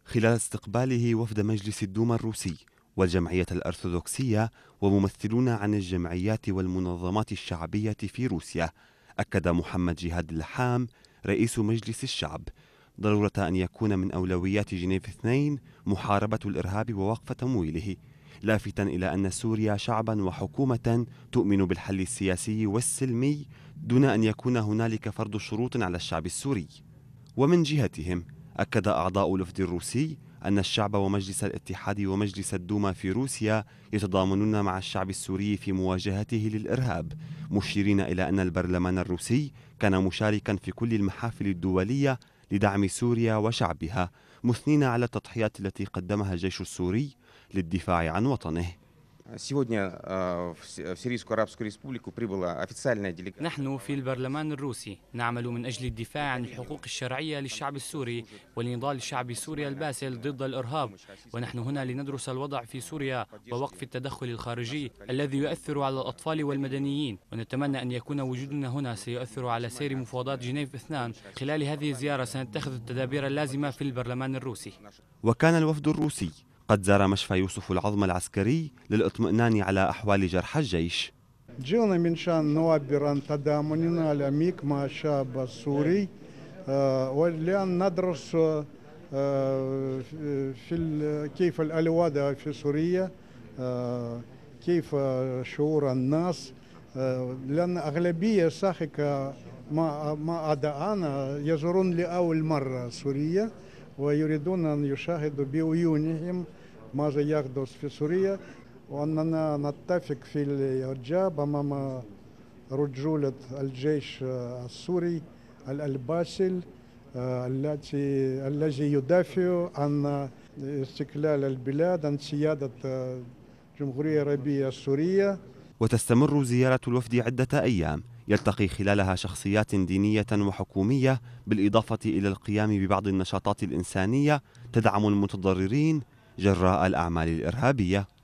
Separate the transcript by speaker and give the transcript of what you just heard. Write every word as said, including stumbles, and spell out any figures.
Speaker 1: خلال استقباله وفد مجلس الدوما الروسي والجمعية الأرثوذكسية وممثلون عن الجمعيات والمنظمات الشعبية في روسيا، أكد محمد جهاد اللحام رئيس مجلس الشعب ضرورة أن يكون من أولويات جنيف اثنين محاربة الإرهاب ووقف تمويله، لافتا إلى أن سوريا شعبا وحكومة تؤمن بالحل السياسي والسلمي دون أن يكون هنالك فرض شروط على الشعب السوري. ومن جهتهم أكد أعضاء الوفد الروسي أن الشعب ومجلس الاتحاد ومجلس الدوما في روسيا يتضامنون مع الشعب السوري في مواجهته للإرهاب، مشيرين إلى أن البرلمان الروسي كان مشاركا في كل المحافل الدولية لدعم سوريا وشعبها، مثنين على التضحيات التي قدمها الجيش السوري للدفاع عن وطنه.
Speaker 2: نحن في البرلمان الروسي نعمل من أجل الدفاع عن الحقوق الشرعية للشعب السوري ولنضال شعب سوريا الباسل ضد الإرهاب، ونحن هنا لندرس الوضع في سوريا ووقف التدخل الخارجي الذي يؤثر على الأطفال والمدنيين، ونتمنى أن يكون وجودنا هنا سيؤثر على سير مفاوضات جنيف اثنان. خلال هذه الزيارة سنتخذ التدابير اللازمة في البرلمان الروسي.
Speaker 1: وكان الوفد الروسي قد زار مشفى يوسف العظمى العسكري للاطمئنان على أحوال جرحى الجيش.
Speaker 3: جئنا من شأن نعبر عن تضامننا العميق مع الشعب السوري ولأن ندرس في كيف الوضع في سوريا، كيف شعور الناس، لأن أغلبية ساحقة ما أدعانا يزورون لأول مرة سوريا ويريدون أن يشاهدوا بعيونهم ماذا يحدث في سوريا، وأننا نتفق في الإعجاب أمام رجولة الجيش السوري الباسل التي الذي يدافع عن استقلال البلاد، عن سيادة الجمهورية العربية السورية.
Speaker 1: وتستمر زيارة الوفد عدة أيام يلتقي خلالها شخصيات دينية وحكومية، بالإضافة إلى القيام ببعض النشاطات الإنسانية تدعم المتضررين جراء الأعمال الإرهابية.